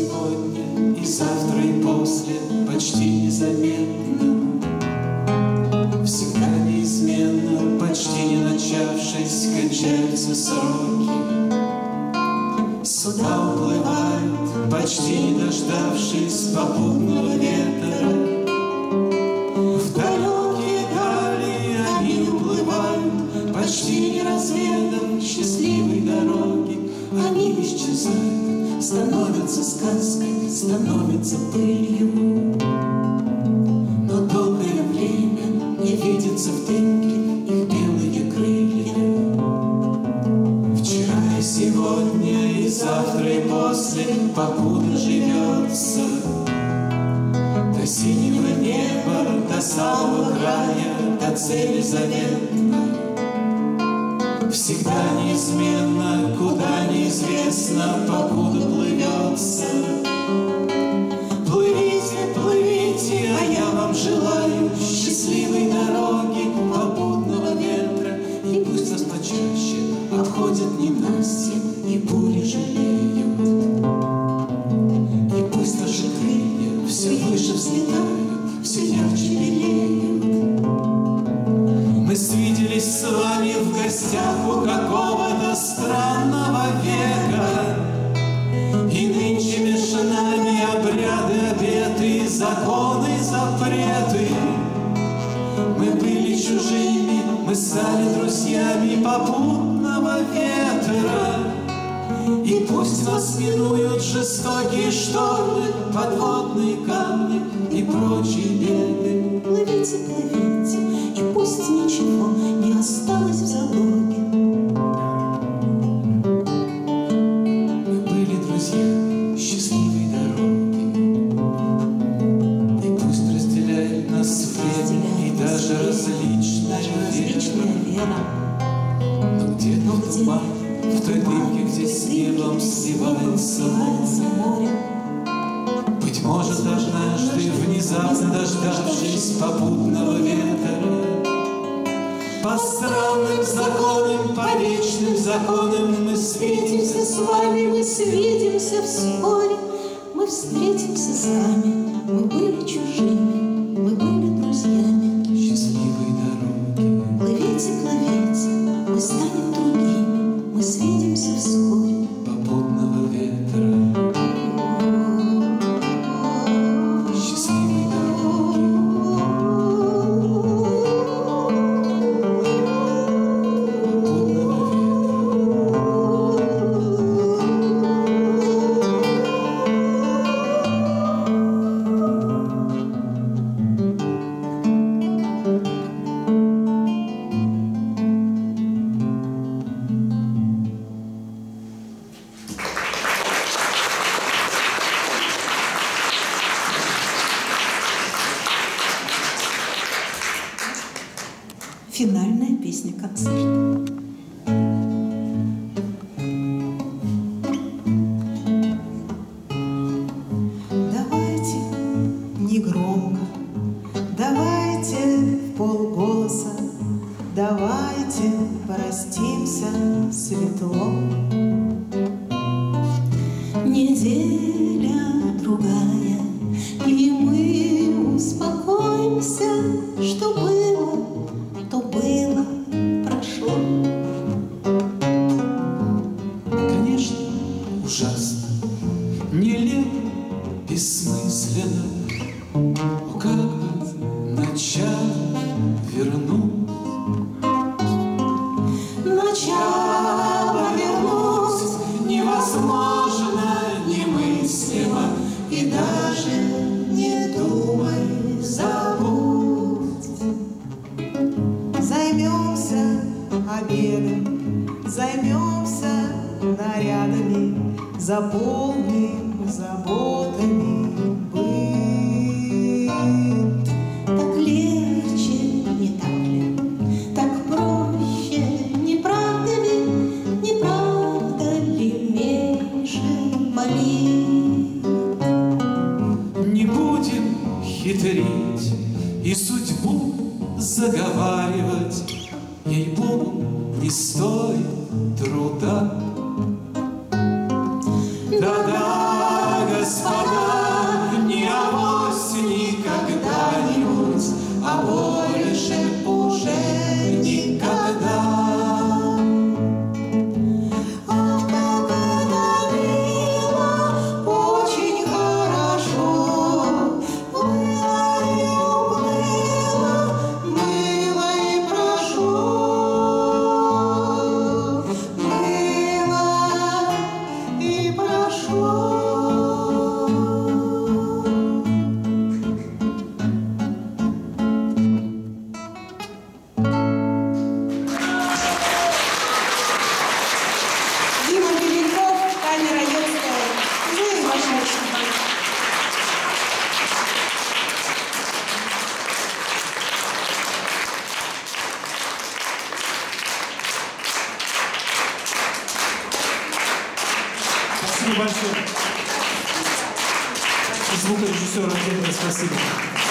сегодня, и завтра, и после, почти незаметно, всегда неизменно, почти не начавшись, кончаются сроки. Суда уплывают, почти не дождавшись попутного ветра. В далекие дали они уплывают, почти не разведав счастливой дороги. Они исчезают, становятся сказкой, становятся пылью. Но долгое время не видится в дымке их белые крылья. Вчера и сегодня, и завтра, и после, покуда живется, до синего неба, до самого края, до цели заветной. Всегда неизменно, куда неизвестно, покуда плывется. Плывите, плывите, а я вам желаю счастливой дороги, попутного ветра. И пусть вас почаще обходят ненастья и бури жалеют. И пусть наши крылья все выше взлетают, все ярче белеют. Мы свиделись с вами в гостях у какого-то странного века, и нынче меж нами обряды, обеты, законы, запреты. Мы были чужими, мы стали друзьями попутного ветра. И пусть вас минуют жестокие штормы, подводные камни и прочие беды. Плывите, плывите, и пусть ничего не осталось в залоге. Мы были друзья счастливой дороги, и пусть разделяет нас время и даже различная вера. Но где-то в тумане, в той дымке, где с небом сливается море, быть может, однажды, внезапно дождавшись попутного ветра, по странным законам, по вечным законам мы Встретимся светимся с вами, мы свидимся вскоре. Мы встретимся с вами, мы были чужими, мы были друзьями. счастливой дороги. Плывите, плывите, мы станем другими, мы свидимся вскоре. Попутного ветра, счастливой дороги. Попутного Финальная песня концерта. Давайте негромко, давайте в полголоса, давайте простимся светло. Неделя другая, и мы успокоимся, что было, то было, прошло. Конечно, ужасно, нелепо, бессмысленно. О, как бы начало вернуть, Начало вернуть невозможно, немыслимо, и даже не думай, забудь. Займемся обедом, займемся нарядами, заполним заботами быт. Так легче, не так ли? Так проще, не правда ли? Не правда ли меньше молит? не будем хитрить и судьбу заговаривать. Ей-богу, не стоит труда. Да-да, Господь Спасибо большое. Звукорежиссеру отдельное спасибо.